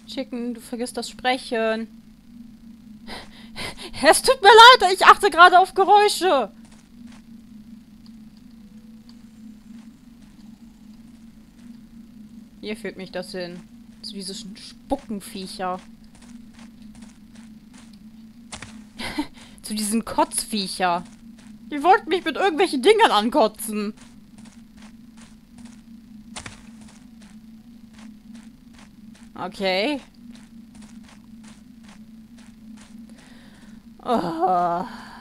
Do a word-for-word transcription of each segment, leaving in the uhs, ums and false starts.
Chicken, du vergisst das Sprechen. Es tut mir leid, ich achte gerade auf Geräusche. Hier führt mich das hin. Zu diesen Spuckenviecher. Zu diesen Kotzviecher. Die wollten mich mit irgendwelchen Dingern ankotzen. Okay. Oh.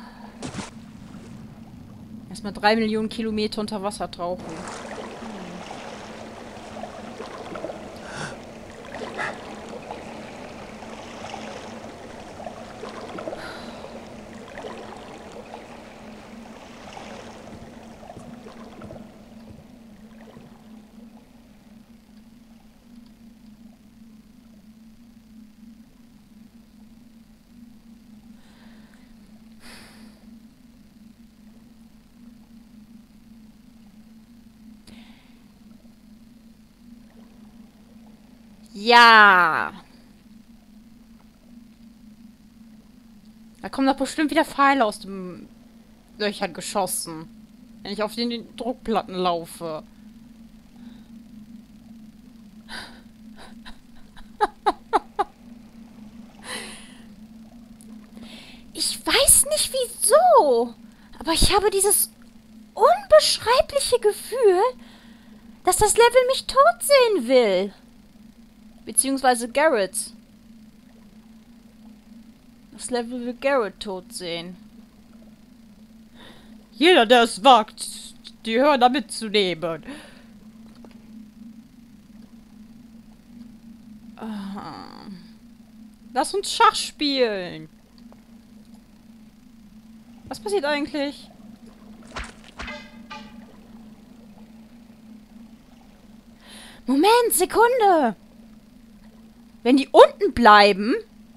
Erstmal drei Millionen Kilometer unter Wasser tauchen. Ja. Da kommen doch bestimmt wieder Pfeile aus dem Löchern geschossen. Wenn ich auf den Druckplatten laufe. Ich weiß nicht wieso, aber ich habe dieses unbeschreibliche Gefühl, dass das Level mich tot sehen will. Beziehungsweise Garrett. Das Level will Garrett tot sehen. Jeder, der es wagt, die Hörner mitzunehmen. Ah. Lass uns Schach spielen. Was passiert eigentlich? Moment, Sekunde. Wenn die unten bleiben,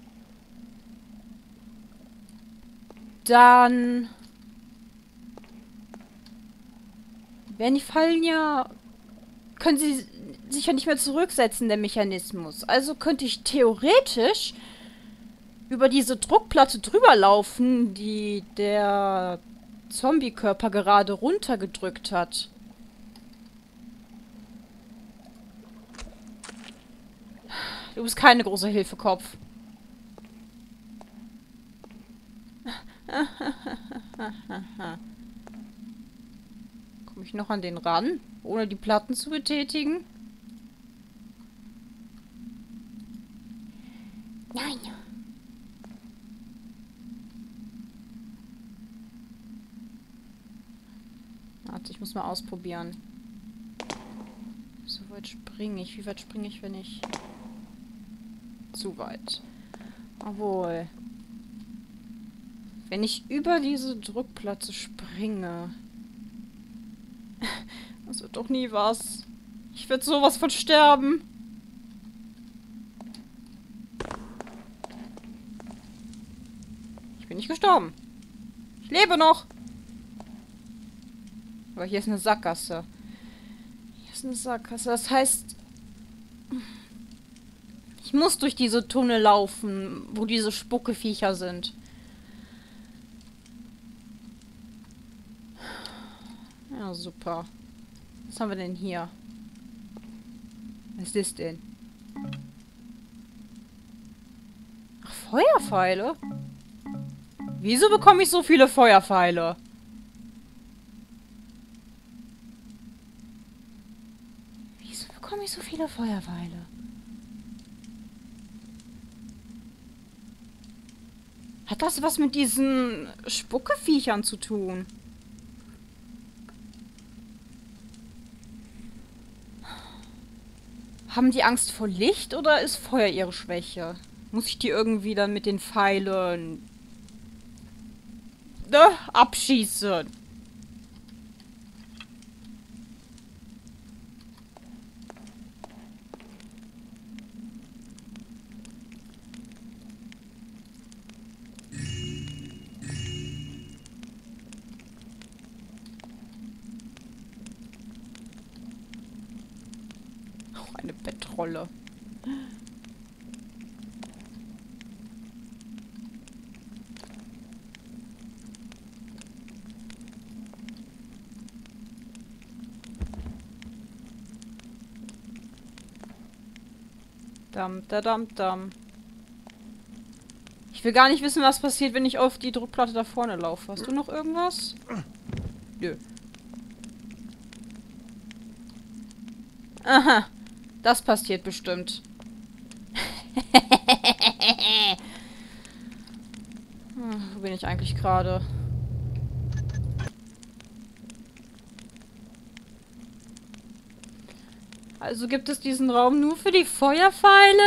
dann werden die Fallen ja... können sie sich ja nicht mehr zurücksetzen, der Mechanismus. Also könnte ich theoretisch über diese Druckplatte drüber laufen, die der Zombie-Körper gerade runtergedrückt hat. Du bist keine große Hilfe, Kopf. Komme ich noch an den ran, ohne die Platten zu betätigen? Nein. Warte, ich muss mal ausprobieren. So weit springe ich. Wie weit springe ich, wenn ich... Zu weit. Obwohl. Wenn ich über diese Druckplatte springe... Das wird doch nie was. Ich werde sowas von sterben. Ich bin nicht gestorben. Ich lebe noch. Aber hier ist eine Sackgasse. Hier ist eine Sackgasse. Das heißt... Ich muss durch diese Tunnel laufen, wo diese Spuckeviecher sind. Ja, super. Was haben wir denn hier? Was ist das denn? Ach, Feuerpfeile? Wieso bekomme ich so viele Feuerpfeile? Wieso bekomme ich so viele Feuerpfeile? Hat das was mit diesen Spuckeviechern zu tun? Haben die Angst vor Licht oder ist Feuer ihre Schwäche? Muss ich die irgendwie dann mit den Pfeilen... Ne, abschießen? Eine Bettrolle. Dam, da, dam, dam. Ich will gar nicht wissen, was passiert, wenn ich auf die Druckplatte da vorne laufe. Hast du noch irgendwas? Nö. Aha. Das passiert bestimmt. Hm, wo bin ich eigentlich gerade? Also gibt es diesen Raum nur für die Feuerpfeile?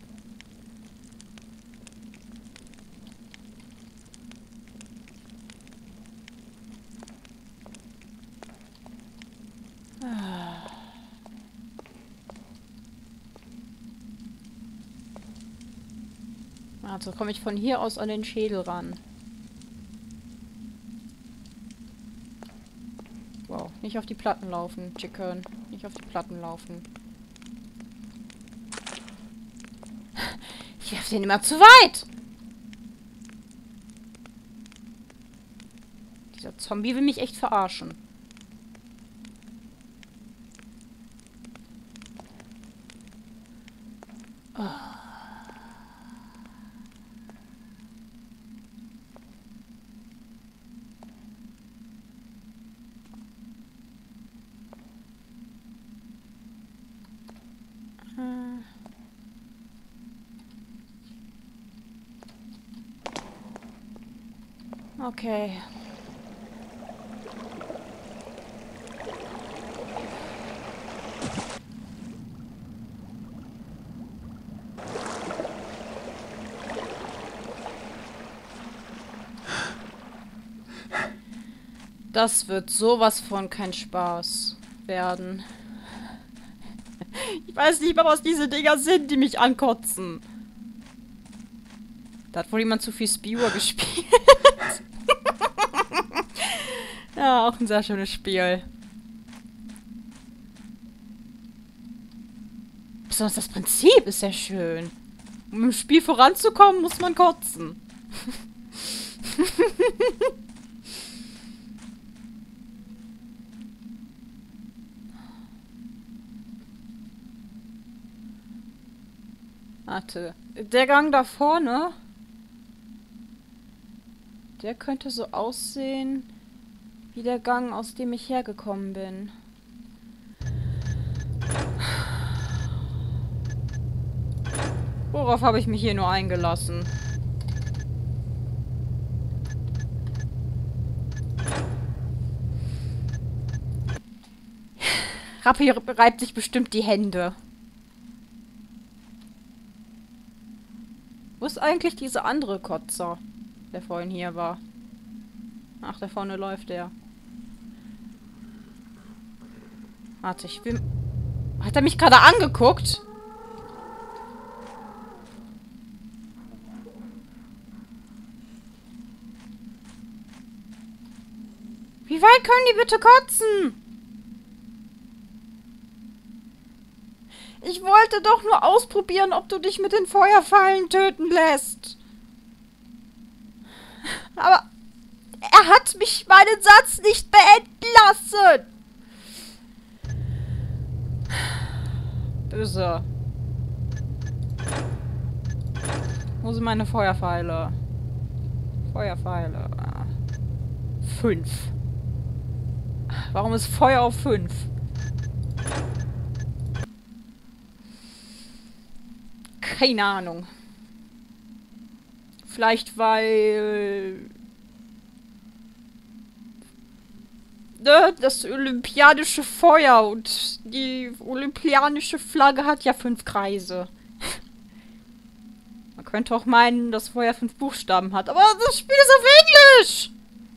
Also komme ich von hier aus an den Schädel ran. Wow, nicht auf die Platten laufen, Chicken. Nicht auf die Platten laufen. Ich werfe den immer zu weit! Dieser Zombie will mich echt verarschen. Oh. Okay. Das wird sowas von kein Spaß werden. Ich weiß nicht mal, was diese Dinger sind, die mich ankotzen. Da hat wohl jemand zu viel Spiewer gespielt. Ja, auch ein sehr schönes Spiel. Besonders das Prinzip ist sehr schön. Um im Spiel voranzukommen, muss man kotzen. Warte. Der Gang da vorne, der könnte so aussehen wie der Gang, aus dem ich hergekommen bin. Worauf habe ich mich hier nur eingelassen? Rappi reibt sich bestimmt die Hände. Wo ist eigentlich dieser andere Kotzer, der vorhin hier war? Ach, da vorne läuft der. Warte, ich will... Hat er mich gerade angeguckt? Wie weit können die bitte kotzen? Ich wollte doch nur ausprobieren, ob du dich mit den Feuerpfeilen töten lässt. Aber er hat mich meinen Satz nicht beenden lassen. Böse. Wo sind meine Feuerpfeile? Feuerpfeile. Fünf. Warum ist Feuer auf fünf? Keine Ahnung. Vielleicht weil... Ne, das olympianische Feuer und die olympianische Flagge hat ja fünf Kreise. Man könnte auch meinen, dass Feuer fünf Buchstaben hat, aber das Spiel ist auf Englisch!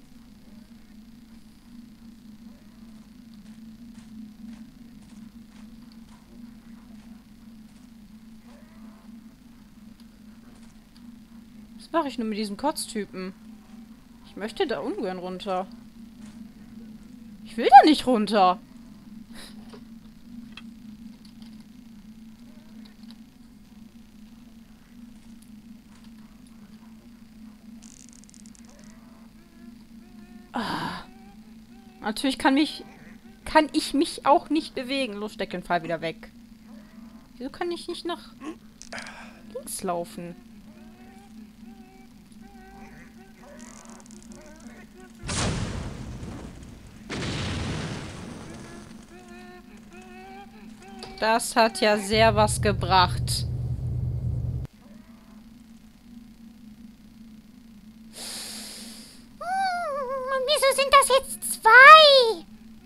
Was mache ich nur mit diesem Kotztypen? Ich möchte da ungern runter. Ich will da nicht runter. Ah. Natürlich kann mich... Kann ich mich auch nicht bewegen. Los, steck den Pfeil wieder weg. Wieso kann ich nicht nach... links laufen. Das hat ja sehr was gebracht. Und wieso sind das jetzt zwei?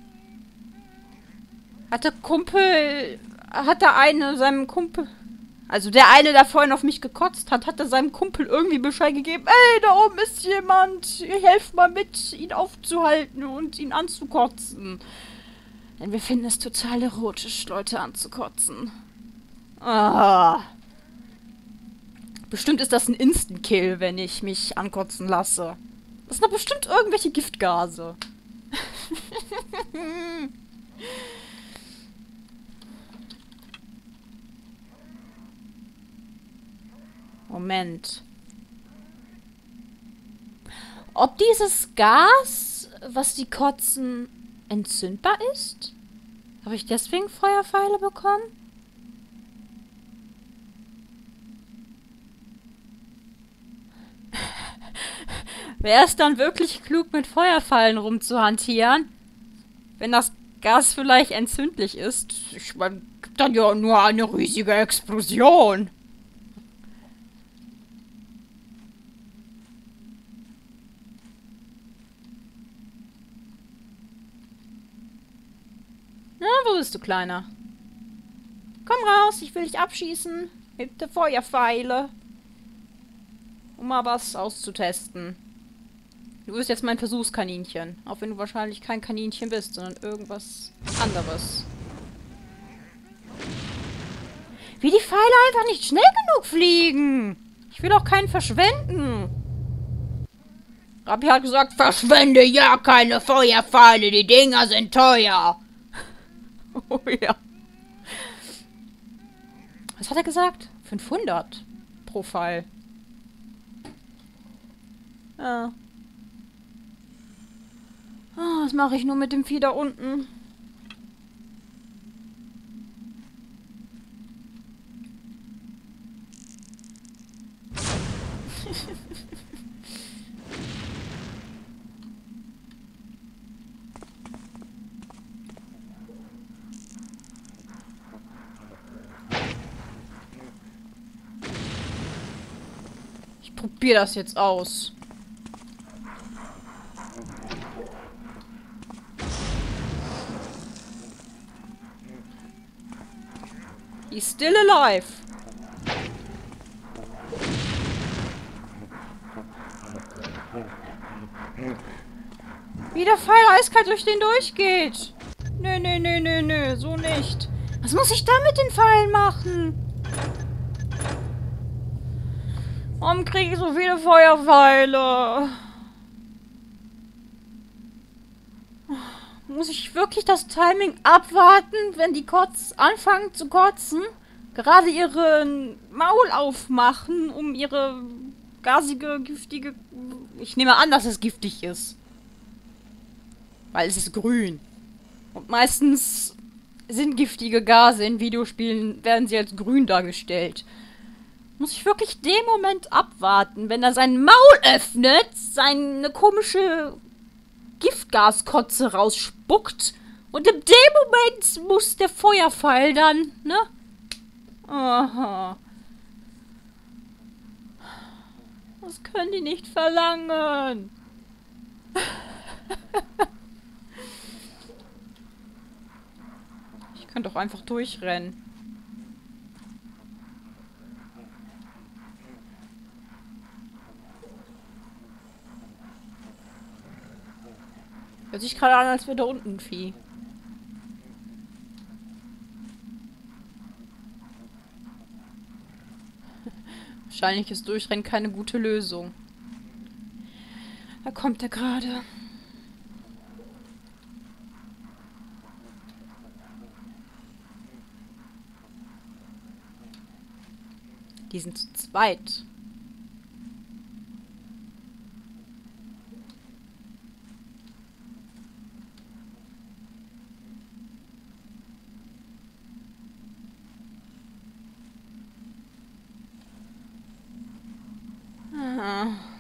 Hatte Kumpel... Hatte eine seinem Kumpel... Also der eine, der vorhin auf mich gekotzt hat, hatte seinem Kumpel irgendwie Bescheid gegeben. Ey, da oben ist jemand. Helft mal mit, ihn aufzuhalten und ihn anzukotzen. Denn wir finden es total erotisch, Leute anzukotzen. Ah. Bestimmt ist das ein Instant-Kill, wenn ich mich ankotzen lasse. Das sind doch bestimmt irgendwelche Giftgase. Moment. Ob dieses Gas, was die kotzen, entzündbar ist? Habe ich deswegen Feuerpfeile bekommen? Wäre es dann wirklich klug, mit Feuerpfeilen rumzuhantieren? Wenn das Gas vielleicht entzündlich ist? Ich meine, gibt dann ja nur eine riesige Explosion. Na, wo bist du, Kleiner? Komm raus, ich will dich abschießen. Mit der Feuerpfeile. Um mal was auszutesten. Du bist jetzt mein Versuchskaninchen. Auch wenn du wahrscheinlich kein Kaninchen bist, sondern irgendwas anderes. Wie die Pfeile einfach nicht schnell genug fliegen. Ich will auch keinen verschwenden. Rabbi hat gesagt, verschwende ja keine Feuerpfeile, die Dinger sind teuer. Oh ja. Was hat er gesagt? fünfhundert pro Pfeil. Ja. Oh, was mache ich nur mit dem Vieh da unten? Ich probiere das jetzt aus. He's still alive. Wie der Pfeil eiskalt durch den durchgeht. Nö, nö, nö, nö, nö, so nicht. Was muss ich da mit den Pfeilen machen? Warum kriege ich so viele Feuerpfeile? Muss ich wirklich das Timing abwarten, wenn die Kotz anfangen zu kotzen? Gerade ihren Maul aufmachen, um ihre gasige, giftige... Ich nehme an, dass es giftig ist. Weil es ist grün. Und meistens sind giftige Gase in Videospielen, werden sie als grün dargestellt. Muss ich wirklich den Moment abwarten, wenn er sein Maul öffnet, seine komische Giftgaskotze rausspuckt und in dem Moment muss der Feuerpfeil dann, ne? Aha. Das können die nicht verlangen. Ich kann doch einfach durchrennen. Hört sich gerade an, als wäre da unten ein Vieh. Wahrscheinlich ist Durchrennen keine gute Lösung. Da kommt er gerade. Die sind zu zweit. Ah.